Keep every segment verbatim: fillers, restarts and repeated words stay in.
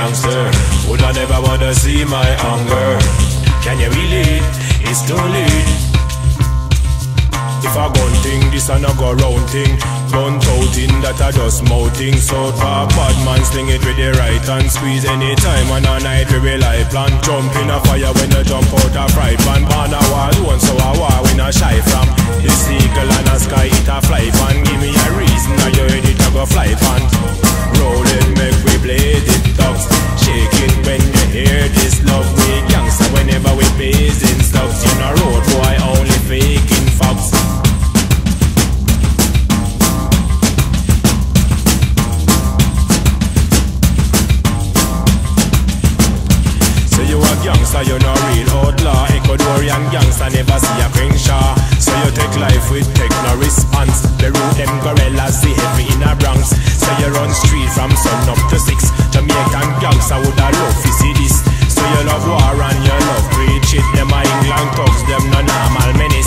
gangster. Woulda never wanna see my hunger. Can you relate? It's too late. If a gun thing, this a no go round thing. Gun touting, that a just mouthing. South Park bad man sling it with the right hand. Squeeze anytime and a night we rely plan. Jump in a fire when you jump out a fright pan. Born a war zone, so a war we no shy from. This eagle and a sky it a fly pan. Give me a reason, now you ready to go fly pan. Roll it, make we play it dogs. Shake it when you hear this love. We gangsta whenever we blazing stocks. In a road boy only faking fox. Gangsta, you no real outlaw. Ecuadorian gangsta never see a Crenshaw. So you take life with take no response. The root them gorillas see heavy in a Bronx. So you run street from sun up to six. Jamaican gangsta woulda love to see this. So you love war and you love preach it. Them a England thugs, them no normal menace.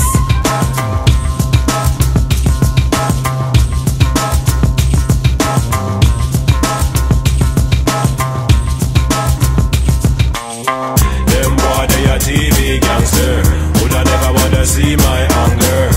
T V gangster, woulda never wanna see my hunger.